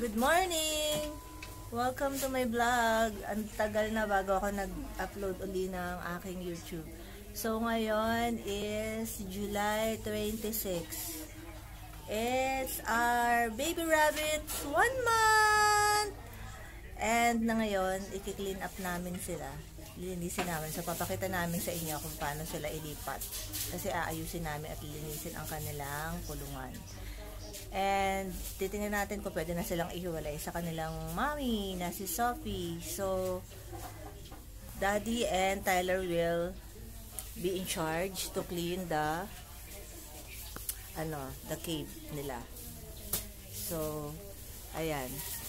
Good morning! Welcome to my vlog. Ang tagal na bago ako nag-upload uli ng aking YouTube. So, ngayon is July 26. It's our baby rabbit's 1 month! And na ngayon, i-clean up namin sila. Lilinisin namin. So, papakita namin sa inyo kung paano sila ilipat. Kasi aayusin namin at lilinisin ang kanilang kulungan. And titingnan natin kung pwede na silang ihiwalay sa kanilang mommy na si Sophie. So, Daddy and Tyler will be in charge to clean the cave nila. So, ayan.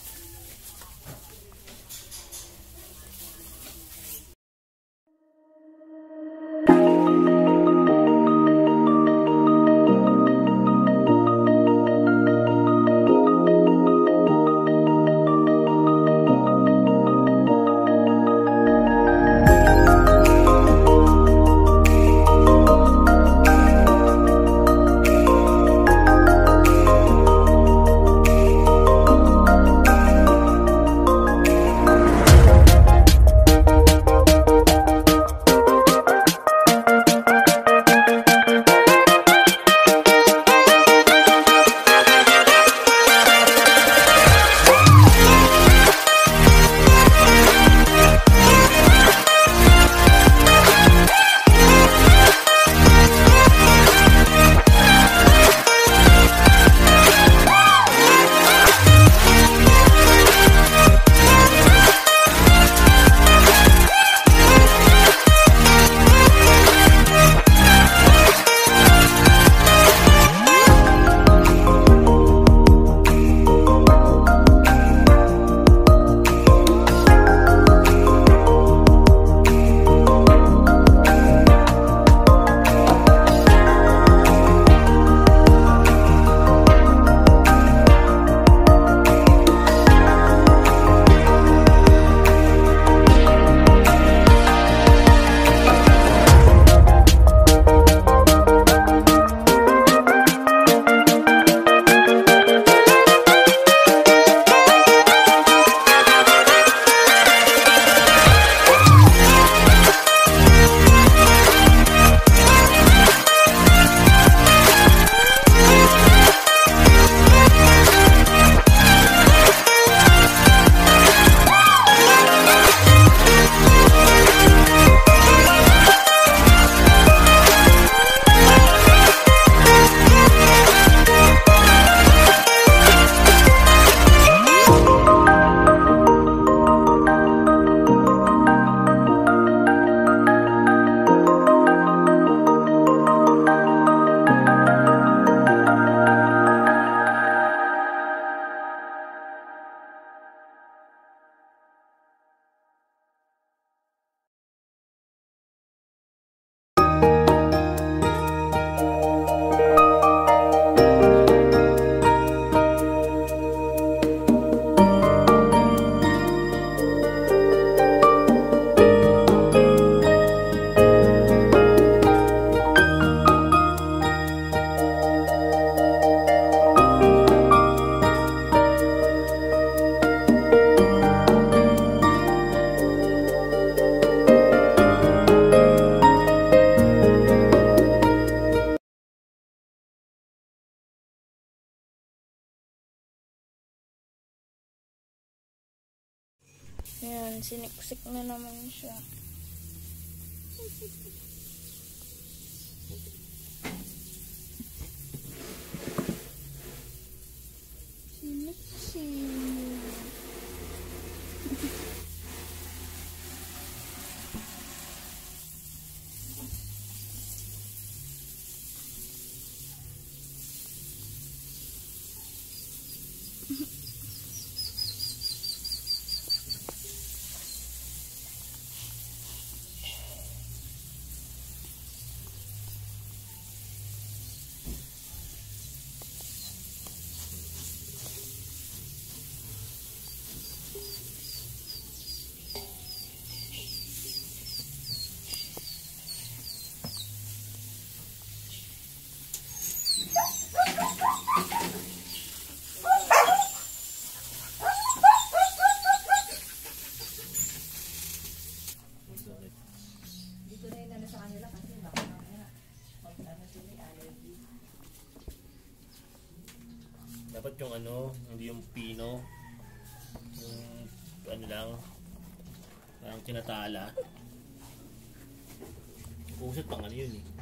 Yan, siniksik na naman siya. Siniksik. Dapat yung ano, hindi yung pino. Yung ano lang, parang tinatala. Pusot pang ano yun eh.